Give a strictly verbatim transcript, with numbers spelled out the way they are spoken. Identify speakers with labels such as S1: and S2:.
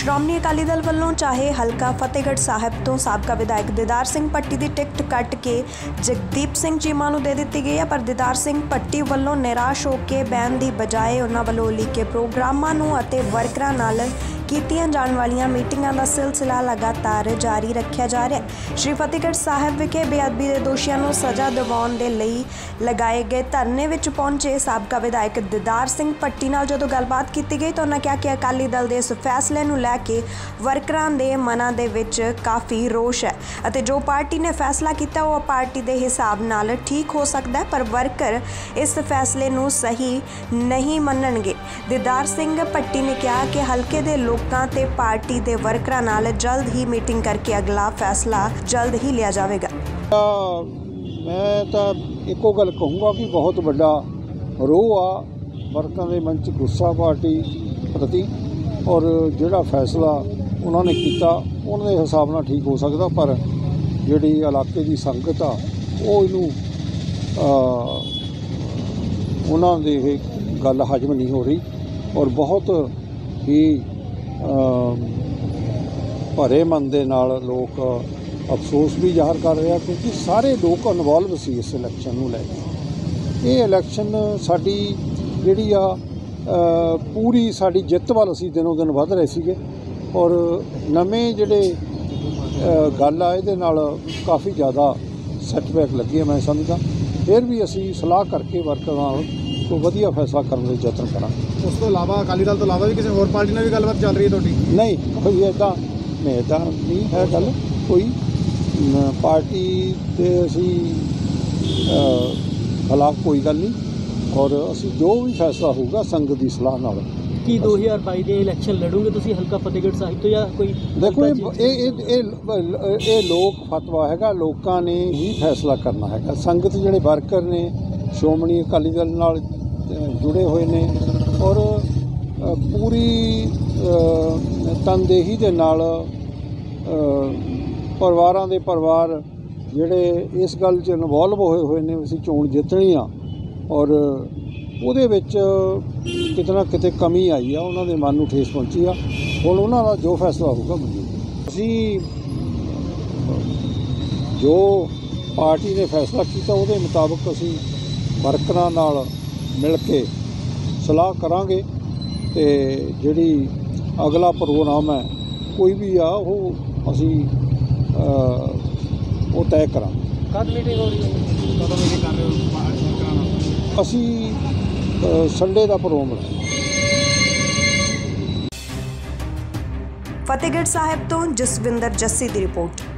S1: ਸ਼੍ਰੋਮਣੀ ਅਕਾਲੀ ਦਲ ਵੱਲੋਂ ਚਾਹੇ ਹਲਕਾ ਫਤਿਹਗੜ੍ਹ ਸਾਹਿਬ ਤੋਂ ਸਾਬਕਾ ਵਿਧਾਇਕ ਦੀਦਾਰ ਸਿੰਘ ਭੱਟੀ ਦੀ ਟਿਕਟ ਕੱਟ ਕੇ ਜਗਦੀਪ ਸਿੰਘ ਚੀਮਾ ਨੂੰ ਦੇ ਦਿੱਤੀ ਗਈ ਹੈ, ਪਰ ਦੀਦਾਰ ਸਿੰਘ ਭੱਟੀ ਵੱਲੋਂ ਨਿਰਾਸ਼ ਹੋ ਕੇ ਬੈਨ ਦੀ ਬਜਾਏ ਉਹਨਾਂ ਵੱਲੋਂ ਉਲੀਕੇ ਪ੍ਰੋਗਰਾਮਾਂ ਨੂੰ ਅਤੇ ਵਰਕਰਾਂ ਨਾਲ ਕੀਤੀਆਂ ਜਾਣ ਵਾਲੀਆਂ ਮੀਟਿੰਗਾਂ ਦਾ ਸਿਲਸਿਲਾ ਲਗਾਤਾਰ ਜਾਰੀ ਰੱਖਿਆ ਜਾ ਰਿਹਾ ਹੈ। ਸ਼੍ਰੀ ਫਤਿਹਗੜ੍ਹ ਸਾਹਿਬ ਵਿਖੇ ਬੇਅਦਬੀ ਦੇ ਦੋਸ਼ੀਆਂ ਨੂੰ ਸਜ਼ਾ ਦਿਵਾਉਣ ਦੇ ਲਈ ਲਗਾਏ ਗਏ ਧਰਨੇ ਵਿੱਚ ਪਹੁੰਚੇ ਸਾਬਕਾ ਵਿਧਾਇਕ ਦੀਦਾਰ ਸਿੰਘ ਭੱਟੀ ਨਾਲ ਜਦੋਂ ਗੱਲਬਾਤ ਕੀਤੀ ਗਈ ਤਾਂ ਉਹਨਾਂ ਕਿਹਾ ਕਿ ਅਕਾਲੀ ਦਲ ਦੇ ਇਸ ਫੈਸਲੇ ਨੂੰ ਲੈ ਕੇ ਵਰਕਰਾਂ ਦੇ ਮਨਾਂ ਦੇ ਵਿੱਚ ਕਾਫੀ ਰੋਸ਼ ਹੈ ਅਤੇ ਜੋ ਪਾਰਟੀ ਨੇ ਫੈਸਲਾ ਕੀਤਾ ਉਹ ਪਾਰਟੀ ਦੇ ਹਿਸਾਬ ਨਾਲ ਠੀਕ ਹੋ ਸਕਦਾ ਹੈ, ਪਰ ਵਰਕਰ ਇਸ ਫੈਸਲੇ ਨੂੰ ਸਹੀ ਨਹੀਂ ਮੰਨਣਗੇ। ਦੀਦਾਰ ਸਿੰਘ ਭੱਟੀ ਨੇ ਕਿਹਾ ਕਿ ਹਲਕੇ ਦੇ ਲੋਕਾਂ ਤੇ ਪਾਰਟੀ ਦੇ ਵਰਕਰਾਂ ਨਾਲ ਜਲਦ ਹੀ ਮੀਟਿੰਗ ਕਰਕੇ ਅਗਲਾ ਫੈਸਲਾ ਜਲਦ ਹੀ ਲਿਆ ਜਾਵੇਗਾ।
S2: ਮੈਂ ਤਾਂ ਇੱਕੋ ਗੱਲ ਕਹੂੰਗਾ ਕਿ ਬਹੁਤ ਵੱਡਾ ਰੋਹ ਆ ਵਰਕਰਾਂ ਦੇ ਮਨ 'ਚ, ਗੁੱਸਾ ਪਾਰਟੀ ਪ੍ਰਤੀ, ਔਰ ਜਿਹੜਾ ਫੈਸਲਾ ਉਹਨਾਂ ਨੇ ਕੀਤਾ ਉਹਨਾਂ ਦੇ ਹਿਸਾਬ ਨਾਲ ਠੀਕ ਹੋ ਸਕਦਾ, ਪਰ ਜਿਹੜੀ ਇਲਾਕੇ ਦੀ ਸੰਗਤ ਆ ਉਹ ਇਹਨੂੰ ਉਹਨਾਂ ਦੇ ਇਹ ਗੱਲ ਹਜਮ ਨਹੀਂ ਹੋ ਰਹੀ ਔਰ ਬਹੁਤ ਹੀ ਭਰੇ ਮਨ ਦੇ ਨਾਲ ਲੋਕ ਅਫਸੋਸ ਵੀ ਜ਼ਾਹਰ ਕਰ ਰਿਹਾ ਕਿਉਂਕਿ ਸਾਰੇ ਲੋਕ ਇਨਵੋਲਵ ਸੀ ਇਸ ਇਲੈਕਸ਼ਨ ਨੂੰ ਲੈ ਕੇ। ਇਹ ਇਲੈਕਸ਼ਨ ਸਾਡੀ ਜਿਹੜੀ ਆ ਪੂਰੀ ਸਾਡੀ ਜਿੱਤ ਵੱਲ ਅਸੀਂ ਦਿਨੋਂ ਦਿਨ ਵੱਧ ਰਹੇ ਸੀਗੇ ਔਰ ਨਵੇਂ ਜਿਹੜੇ ਗੱਲ ਆ ਇਹਦੇ ਨਾਲ ਕਾਫੀ ਜ਼ਿਆਦਾ ਸੈਟਬੈਕ ਲੱਗੀ ਹੈ। ਮੈਂ ਸਮਝਦਾ ਫਿਰ ਵੀ ਅਸੀਂ ਸਲਾਹ ਕਰਕੇ ਵਰਕਰਾਂ ਨਾਲ ਕੋਈ ਵਧੀਆ ਫੈਸਲਾ ਕਰਨ ਦੇ ਯਤਨ ਕਰਾਂਗੇ।
S3: ਉਸ ਤੋਂ ਇਲਾਵਾ ਅਕਾਲੀ ਦਲ ਤੋਂ ਇਲਾਵਾ ਵੀ ਕਿਸੇ ਹੋਰ ਪਾਰਟੀ ਨਾਲ ਵੀ ਗੱਲਬਾਤ ਚੱਲ ਰਹੀ ਹੈ ਤੁਹਾਡੀ?
S2: ਨਹੀਂ, ਕੋਈ ਇੱਦਾਂ ਨਹੀਂ ਇੱਦਾਂ ਨਹੀਂ ਹੈ ਗੱਲ। ਕੋਈ ਪਾਰਟੀ ਤੇ ਅਸੀਂ ਖਿਲਾਫ ਕੋਈ ਗੱਲ ਨਹੀਂ ਔਰ ਅਸੀਂ ਜੋ ਵੀ ਫੈਸਲਾ ਹੋਊਗਾ ਸੰਗਤ ਦੀ ਸਲਾਹ ਨਾਲ।
S4: ਕੀ ਦੋ ਹਜ਼ਾਰ ਬਾਈ ਦੇ ਇਲੈਕਸ਼ਨ ਲੜੋਗੇ ਤੁਸੀਂ ਹਲਕਾ ਫਤਿਹਗੜ੍ਹ ਸਾਹਿਬ ਤੋਂ ਜਾਂ ਕੋਈ?
S2: ਦੇਖੋ ਇਹ ਇਹ ਇਹ ਇਹ ਲੋਕ ਫਤਵਾ ਹੈਗਾ, ਲੋਕਾਂ ਨੇ ਹੀ ਫੈਸਲਾ ਕਰਨਾ ਹੈਗਾ। ਸੰਗਤ ਜਿਹੜੇ ਵਰਕਰ ਨੇ ਸ਼੍ਰੋਮਣੀ ਅਕਾਲੀ ਦਲ ਨਾਲ ਜੁੜੇ ਹੋਏ ਨੇ ਔਰ ਪੂਰੀ ਤਨਦੇਹੀ ਦੇ ਨਾਲ ਪਰਿਵਾਰਾਂ ਦੇ ਪਰਿਵਾਰ ਜਿਹੜੇ ਇਸ ਗੱਲ 'ਚ ਇਨਵੋਲਵ ਹੋਏ ਹੋਏ ਨੇ ਅਸੀਂ ਚੋਣ ਜਿੱਤਣੀ ਆ ਔਰ ਉਹਦੇ ਵਿੱਚ ਕਿਤੇ ਨਾ ਕਿਤੇ ਕਮੀ ਆਈ ਆ, ਉਹਨਾਂ ਦੇ ਮਨ ਨੂੰ ਠੇਸ ਪਹੁੰਚੀ ਆ। ਹੁਣ ਉਹਨਾਂ ਦਾ ਜੋ ਫੈਸਲਾ ਹੋਊਗਾ ਮਨਜ਼ੂਰ। ਅਸੀਂ ਜੋ ਪਾਰਟੀ ਨੇ ਫੈਸਲਾ ਕੀਤਾ ਉਹਦੇ ਮੁਤਾਬਕ ਅਸੀਂ ਵਰਕਰਾਂ ਨਾਲ ਮਿਲ ਕੇ ਸਲਾਹ ਕਰਾਂਗੇ ਅਤੇ ਜਿਹੜੀ ਅਗਲਾ ਪ੍ਰੋਗਰਾਮ ਹੈ ਕੋਈ ਵੀ ਆ ਉਹ ਅਸੀਂ ਉਹ ਤੈਅ ਕਰਾਂਗੇ।
S4: ਕਦ ਮੀਟਿੰਗ ਹੋ ਰਹੀ ਹੈ? ਕਦੋਂ ਮੀਟਿੰਗ ਕਰ ਰਹੇ ਹੋ?
S2: ਅਸੀਂ ਸੰਡੇ ਦਾ ਪ੍ਰੋਗਰਾਮ ਹੈ।
S1: ਫਤਿਹਗੜ੍ਹ ਸਾਹਿਬ ਤੋਂ ਜਸਵਿੰਦਰ ਜੱਸੀ ਦੀ ਰਿਪੋਰਟ।